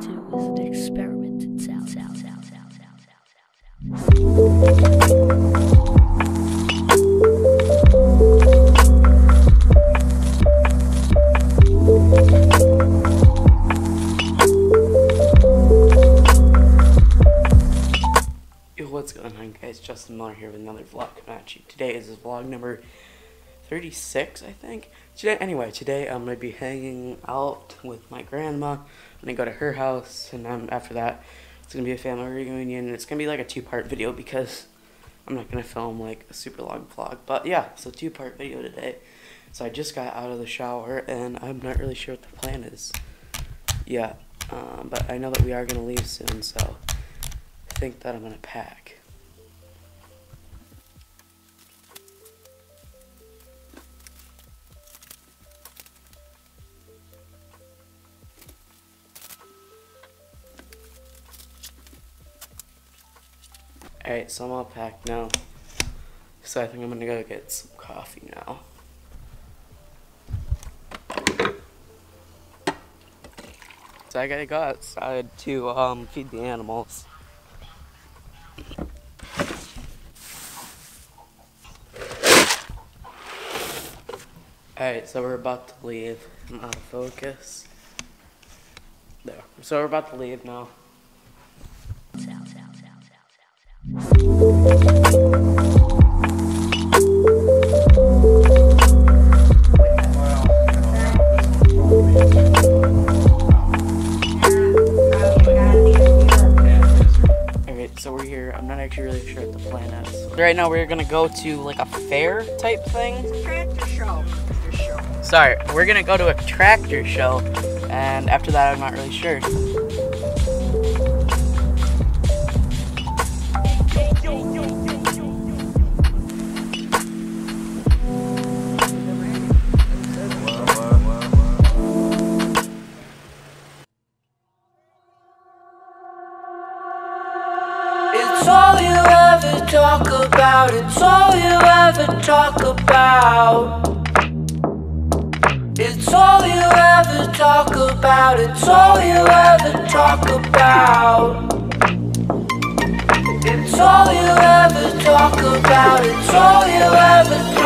to is an experiment in sound. Yo, what's going on, guys? Justin Miller here with another vlog coming at you. Today is vlog number 36, I think. Today I'm going to be hanging out with my grandma. I'm going to go to her house, and then after that, it's going to be a family reunion. It's going to be like a two-part video because I'm not going to film like a super long vlog. But yeah, it's a two-part video today. So I just got out of the shower, and I'm not really sure what the plan is yet. But I know that we are going to leave soon, so I think that I'm going to pack. Alright, so I'm all packed now. So I think I'm gonna go get some coffee now. So I gotta go outside to feed the animals. Alright, so we're about to leave. I'm out of focus. There. So we're about to leave now. Alright, so we're here. I'm not actually really sure what the plan is. Right now we're gonna go to like a fair type thing. Tractor show. Sorry, we're gonna go to a tractor show, and after that I'm not really sure. It's all you ever talk about. It's all you ever talk about. It's all you ever talk about. It's all you ever talk about. It's all you ever talk about. It's all you ever talk about.